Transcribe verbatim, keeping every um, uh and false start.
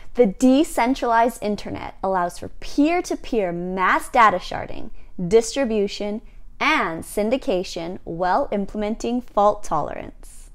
The decentralized internet allows for peer-to-peer mass data sharding, distribution, and syndication while implementing fault tolerance.